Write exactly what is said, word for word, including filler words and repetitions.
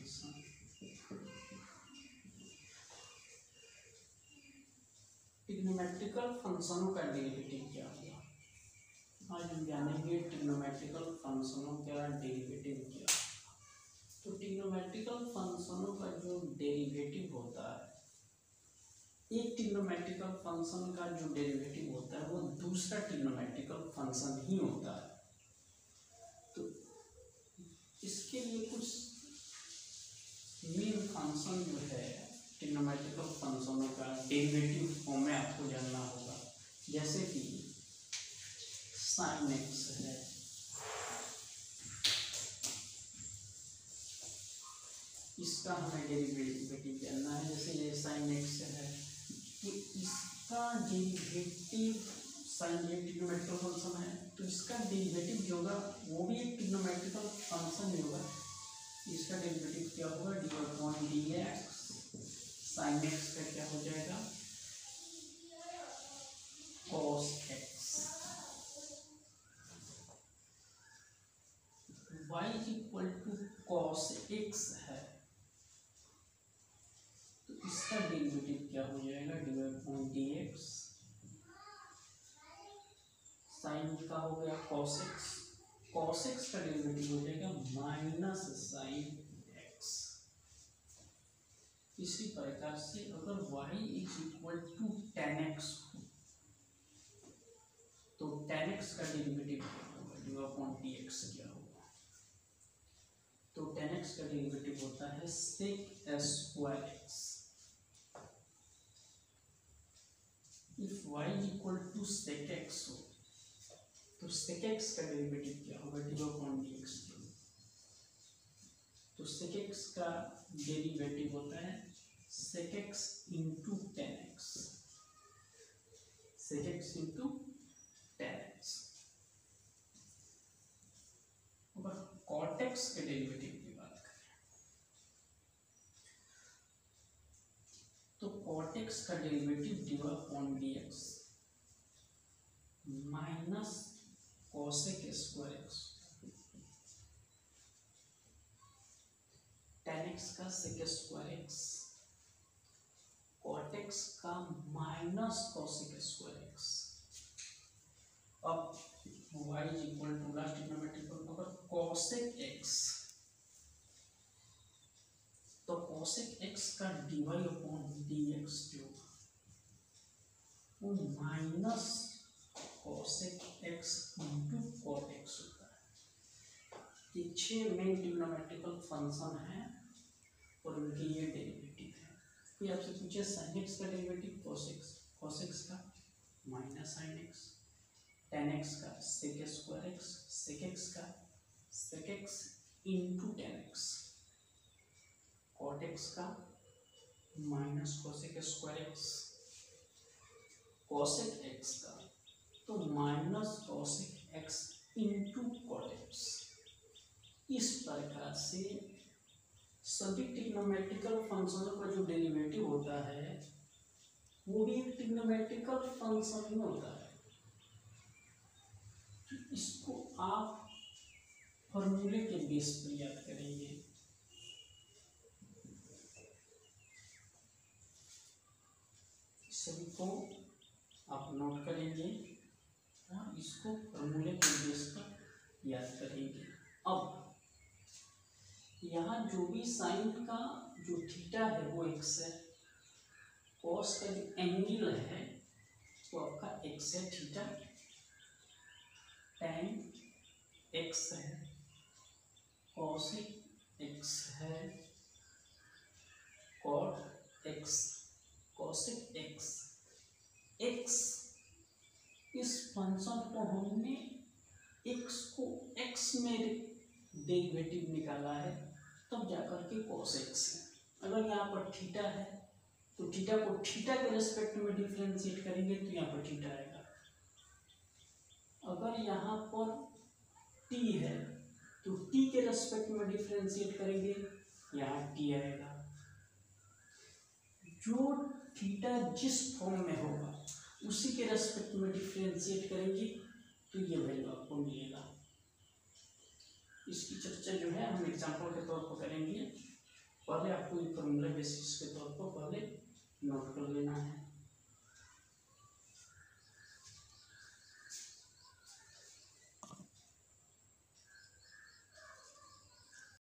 Function. Trigonometrical फंक्शनों का derivative क्या होगा? आज हम जानेंगे ट्रिग्नोमेट्रिकल फंक्शनों का डेरिवेटिव क्या। तो ट्रिग्नोमेट्रिकल फंक्शनों का जो डेरिवेटिव होता है, एक ट्रिग्नोमेट्रिकल फंक्शन का जो डेरिवेटिव होता है वो दूसरा ट्रिग्नोमेट्रिकल फंक्शन ही होता है। तो इसके लिए कुछ मेन फंक्शन जो है ट्रिग्नोमेट्रिकल फंक्शनों का डेरिवेटिव फॉर्म में आपको जानना होगा। जैसे कि साइन एक्स है, इसका हमें डेरिवेटिव जानना है। जैसे ये साइन एक्स है तो इसका डेरिवेटिव, साइन ये ट्रिग्नोमेट्रिकल फंक्शन है तो इसका डेरिवेटिव जो होगा वो भी एक ट्रिग्नोमेट्रिकल फंक्शन ही होगा। इसका डेरिवेटिव क्या होगा? D upon D X. Sine X का क्या हो जाएगा? Cos X. Y equal to cos X है तो इसका डेरिवेटिव क्या हो जाएगा? D upon D X. Sine का हो गया कॉस एक्स, कॉस एक्स का डेरिवेटिव हो जाएगा माइनस साइन एक्स। इसी प्रकार से अगर y is equal to tan X तो टेन एक्स का डेरिवेटिव क्या होगा? डी अपॉन डी एक्स क्या होगा? तो टेन एक्स का डेरिवेटिव होता है sec square X. If y equal to sec X हो तो सेक एक्स का डेरिवेटिव क्या होगा? D upon D X. तो सेक एक्स का डेरिवेटिव होता है sec X into tan X, sec X into tan X. अगर कॉट एक्स के डेरिवेटिव की बात करें तो कॉट एक्स का derivative D upon D X minus cosec square X. Tan X का sec square X, cot X का minus cosec square X. अब y equal to last trigonometrical अगर कॉसेक एक्स तो कॉसेक एक्स का D Y upon D X जो वो minus cosec X into cot X होता है। ये छह मेन ट्रिग्नोमेट्रिकल फंक्शन है और उनके ये डेरिवेटिव है। कोई आपसे पूछे साइन एक्स का derivative cos X, cos X का minus sine X, tan X का sec square X, sec X का sec X into tan X, cot X का minus cosec square X, cosec X का तो minus cosec X into cot X. इस प्रकार से सभी ट्रिग्नोमेट्रिकल फंक्शनों का जो डेरिवेटिव होता है वो भी एक ट्रिग्नोमेट्रिकल फंक्शन ही होता है। इसको आप फॉर्मूले के बेस पर याद करेंगे। सभी को आप नोट करेंगे और इसको फॉर्मूले के बेस पर याद करेंगे। अब यहाँ जो भी साइन का जो थीटा है वो एक्स है, कॉस का जो एंगल है वो आपका एक्स है, थीटा टेन एक्स है, कॉसेक एक्स है, cot X, cosec X X. इस फंक्शन को हमने एक्स को एक्स में डेरिवेटिव निकाला है तब जाकर के कॉस एक्स है। अगर यहाँ पर थीटा है तो थीटा को थीटा के रेस्पेक्ट में डिफरेंशिएट करेंगे तो यहाँ पर थीटा आएगा। अगर यहाँ पर टी है तो टी के रेस्पेक्ट में डिफरेंशिएट करेंगे, यहाँ टी आएगा। जो थीटा जिस फॉर्म में होगा उसी के रेस्पेक्ट में डिफरेंशिएट करेंगे तो ये वैल्यू आपको मिलेगा। इसकी चर्चा जो है हम एग्जाम्पल के तौर पर करेंगे। पहले आपको ये फॉर्मूला बेसिस के तौर पर पहले नोट कर लेना है।